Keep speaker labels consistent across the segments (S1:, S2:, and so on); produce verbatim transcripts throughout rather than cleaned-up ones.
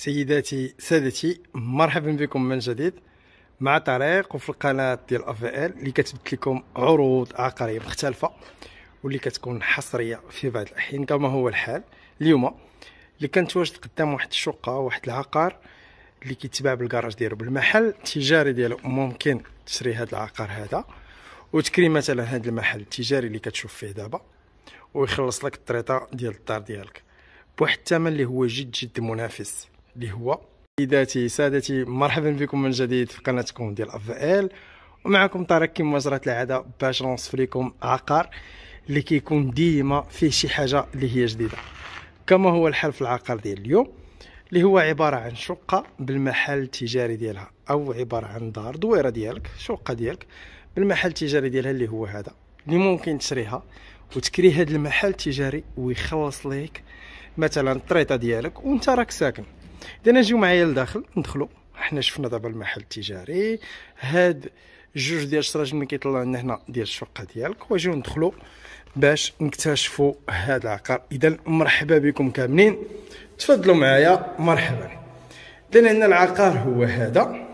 S1: سيداتي سادتي، مرحبا بكم من جديد مع طريق وفي القناه ديال افال اللي كتبت لكم عروض عقاريه مختلفه واللي كتكون حصريه في بعض الاحيان كما هو الحال اليوم. اللي كنتواجد قدام واحد الشقه، واحد العقار اللي كيتباع بالكراج ديالو بالمحل التجاري ديالو. ممكن تشري هذا العقار هذا وتكري مثلا هذا المحل التجاري اللي كتشوف فيه دابا، ويخلص لك الطريطه ديال الدار ديالك بواحد الثمن اللي هو جد جد منافس، اللي هو سيداتي سادتي مرحبا بكم من جديد في قناتكم ديال افال، ومعكم طارق كما جرت العاده باش نوصف لكم عقار اللي كيكون ديما فيه شي حاجه اللي هي جديده، كما هو الحال في العقار ديال اليوم اللي هو عباره عن شقه بالمحل التجاري ديالها، او عباره عن دار دويره ديالك، شقه ديالك بالمحل التجاري ديالها اللي هو هذا، اللي ممكن تشريها وتكري هذا المحل التجاري ويخلص لك مثلا الطريطه ديالك وانت راك ساكن. اذا نجيو معايا لداخل ندخلوا. حنا شفنا دابا المحل التجاري، هاد جوج ديال الشراج اللي كيطلعوا لنا هنا ديال الشقه ديالك، واجيو ندخلوا باش نكتشفوا هذا العقار. اذا مرحبا بكم كاملين، تفضلوا معايا مرحبا. اذا عندنا العقار هو هذا،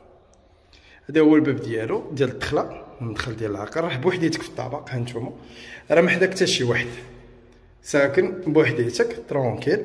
S1: هذا هو الباب ديالو ديال الدخله، المدخل ديال العقار راه بوحديتك في الطابق. ها نتوما راه ما حداك حتى شي واحد، ساكن بوحديتك ترونكيل.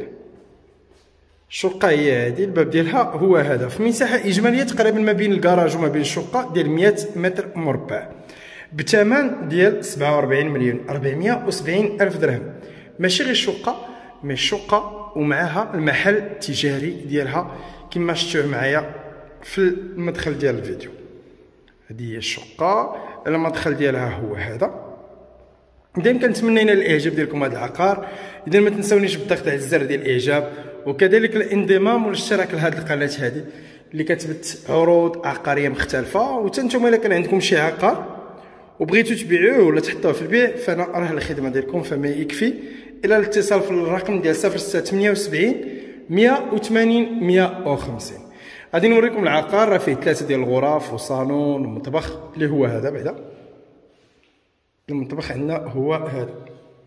S1: الشقه هي هذه، الباب ديالها هو هذا، في مساحه اجماليه تقريبا ما بين الكراج وما بين الشقه ديال مئة متر مربع، بثمن ديال سبعة وأربعين مليون أربعمئة وسبعين الف درهم. ماشي غير الشقه، مي الشقه ومعها المحل التجاري ديالها كما شفتوه معايا في المدخل ديال الفيديو. هذه هي الشقه، المدخل ديالها هو هذا. اذا كنتمنى ينال الاعجاب ديالكم هذا العقار. اذا ما تنساونيش بالضغط على الزر ديال الاعجاب، وكذلك الانضمام والاشتراك لهذه القناه هذه اللي كتبت عروض عقاريه مختلفه. وتنتوما الا كان عندكم شي عقار وبغيتو تبيعوه ولا تحطوه في البيع، فانا راه الخدمه ديالكم، فما يكفي الى الاتصال في الرقم ديال صفر ستة ثمانية وسبعين مئة وثمانين مئة وخمسين. غادي نوريكم العقار، راه فيه ثلاثه ديال الغرف وصالون ومطبخ اللي هو هذا. بعدا المطبخ عندنا هو هذا،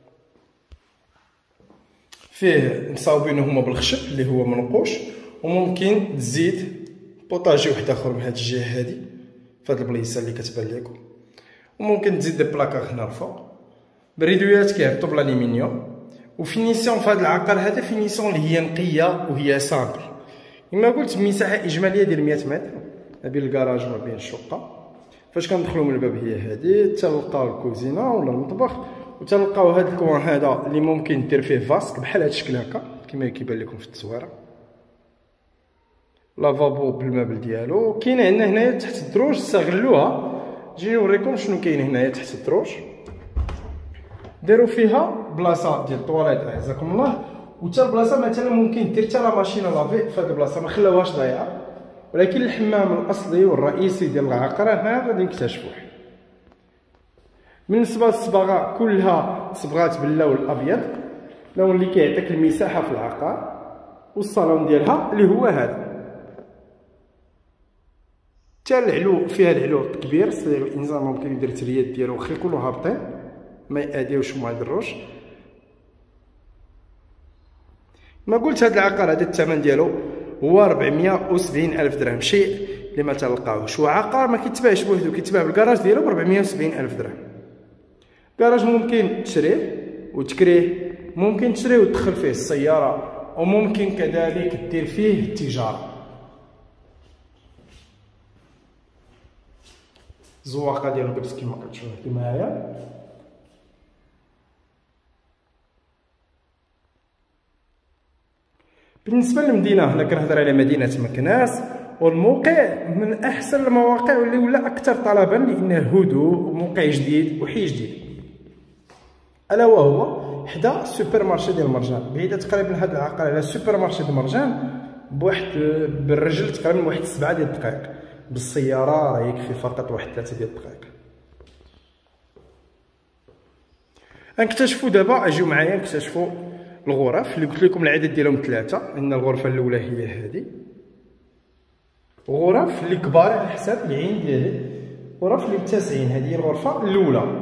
S1: فيه مصاوبينه هما بالخشب اللي هو منقوش، وممكن تزيد بوطاجي واحد اخر من هاد الجهه هادي في هاد البليصه اللي كتبان لكم، وممكن تزيد دي بلاكار هنا الفوق بريدويات كيهبطوا بالالومنيوم. وفينيسيون في هاد العقار هذا فينيسيون اللي هي نقيه وهي سامبل. كما قلت مساحه اجماليه ديال مئة متر ما بين الكراج وما بين الشقه. فاش كندخلوا من الباب هي هذه، تلقاو الكوزينه ولا المطبخ، وتلقاو هذا الكوان هذا اللي ممكن دير فيه فاسك بحال هذا الشكل هكا كما كيبان لكم في التصويره. لافابو بالمابل ديالو. كاين عندنا هنايا تحت الدروج، استغلوها. نجي نوريكم شنو كاين هنايا تحت الدروج. داروا فيها بلاصه ديال الطواليت اعزكم الله، وتا البلاصه مثلا ممكن دير حتى لا ماشينه لافي في هذه البلاصه، ما خلاوهاش ضايعه. ولكن الحمام الاصلي والرئيسي ديال العقار هنا غادي نكتشفوه. بالنسبه للصباغه كلها صبغات باللون الابيض، اللون اللي كيعطيك المساحه في العقار. والصالون ديالها اللي هو هذا، حتى العلو فيها العلو كبير، الانسان ممكن يدير التريات ديالو واخا يكونوا هابطين ما يأذيوش وما يضروش. ما قلت هذا العقار هذا الثمن ديالو هو أربعمئة وسبعين الف درهم، شيء اللي ما تلقاوش. وعقار ما كيتباعش بوحدو، كيتباع بالكراج ديالو ب أربعمئة وسبعين الف درهم. كراج ممكن تشريه وتكريه، ممكن تشريه وتدخل فيه السياره، وممكن كذلك دير فيه التجاره. الزواقه ديالو لبس كما كتشوفوا معايا. بالنسبه للمدينه، هنا كنهضر على مدينه مكناس، والموقع من احسن المواقع واللي ولا اكثر طلبا لانه هدوء وموقع جديد وحي جديد، الا وهو حدا السوبر مارشي ديال المرجان. بعيده تقريبا هذا العقار على السوبر مارشي ديال المرجان بواحد بالرجل تقريبا واحد سبعه ديال الدقائق، بالسياره راه يكفي فقط واحد ثلاثه ديال الدقائق. غنكتشفوا دابا، اجيو معايا نكتشفوا الغرف اللي قلت لكم العدد ديالهم ثلاثه. عندنا الغرفه الاولى هي هذه، غرف اللي كبار على حساب العين ديالي، غرف اللي متسعين. هذه هي الغرفه الاولى،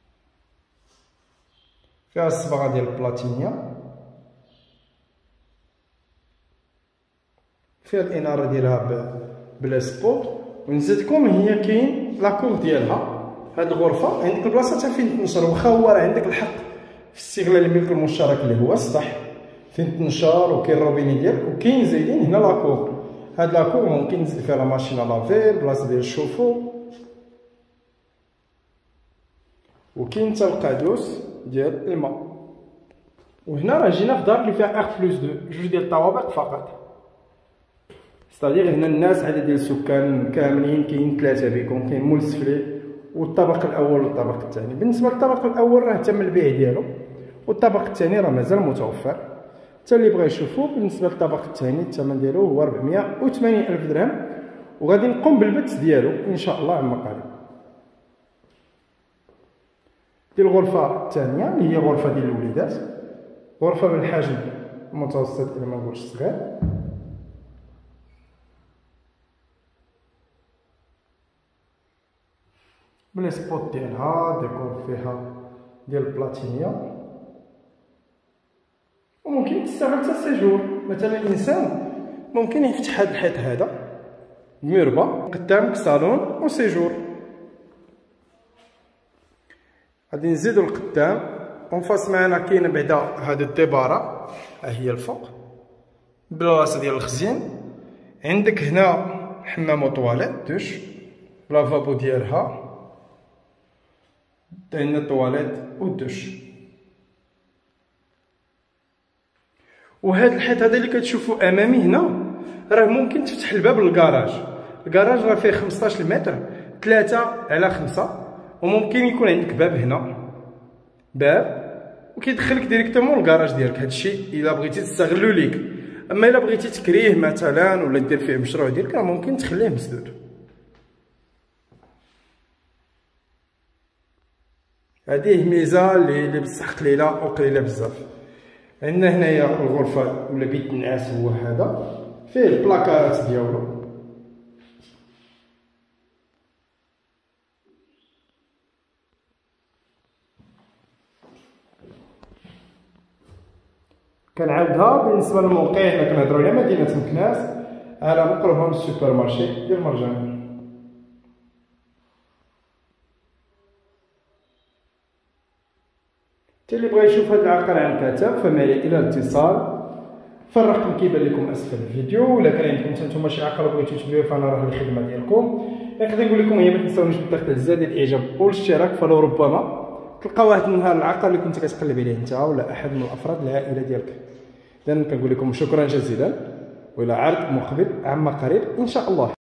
S1: فيها الصباغه ديال البلاتينيا. فيها الاناره ديالها بلا سبوت. ونزيدكم هي كاين لاكور ديالها، هاد الغرفه عندك البلاصه حتى فين تنشر، واخا هو راه عندك الحق في استغلال الملك المشترك اللي هو السطح فين تنشر، وكاين الروبيني ديالك، وكاين زايدين هنا لاكور. هاد لاكور ممكن نزيد فيها لا ماشين لافي، بلاصه ديال الشوفو، وكاين حتى القادوس ديال الماء. وهنا راه جينا في دار اللي فيها اغ بلس دو، جوج ديال الطوابق فقط. ستادير هنا الناس عدد ديال السكان كاملين كاين ثلاثه بيكم، كاين مول السفلي والطبق الاول والطبق الثاني. بالنسبه للطبق الاول راه تم البيع ديالو، والطبق الثاني راه مازال متوفر. حتى اللي بغى يشوفو بالنسبه للطبق الثاني الثمن ديالو هو أربعمائة وثمانين ألف درهم، وغادي نقوم بالبث ديالو ان شاء الله عما قريب. دي الغرفه الثانيه اللي هي غرفه ديال الوليدات، غرفه بالحجم متوسط الى ما نقولش صغير. بلي سبوت ديالها ديكور فيها ديال البلاتينيا، وممكن تستغل حتى السيجور. مثلا الانسان ممكن يفتح هذا الحيط هذا مربى قدامك صالون وسيجور. غادي نزيدو لقدام اونفاس معنا كاين بعدا هاد الديبارا، ها هي الفوق بلاصه ديال الخزين. عندك هنا حمام وطواليت دوش لافابو ديالها، عندنا الطواليت والدوش. وهاد الحيط هذا اللي كتشوفوا امامي هنا راه ممكن تفتح الباب للكراج. الكراج راه فيه خمسطاش متر، ثلاثة على خمسة، وممكن يكون عندك باب هنا، باب وكيدخلك ديريكتومون للكراج ديالك. هادشي الا بغيتي تستغلو ليك. اما الا بغيتي تكريه مثلا ولا دير فيه مشروع ديالك راه ممكن تخليه مسدود. هذه ميزه اللي بصح قليله وقليله بزاف. عندنا هنايا الغرفه ولا بيت النعاس، هو هذا فيه البلاكات ديالو. كنعاودها بالنسبه للموقع، حنا كنهضروا على مدينه مكناس على مقربها من السوبر مارشي ديال مرجان. حتى اللي بغى يشوف هذا العقار عن كتاب فمالي الى الاتصال فالرقم كيبان لكم اسفل الفيديو. ولا كان عندكم نتوما شي عقار بغيتو تبيعوه فانا راه الخدمه ديالكم. نقدر نقول لكم هي ما تنساونيش بالضغط على زر ديال الاعجاب والاشتراك، فلو ربما تلقى واحد النهار العقار اللي كنت كتقلب عليه انت ولا احد من الافراد العائله ديالك. اذا كنقول لكم شكرا جزيلا، والى عرض مقبل عما قريب ان شاء الله.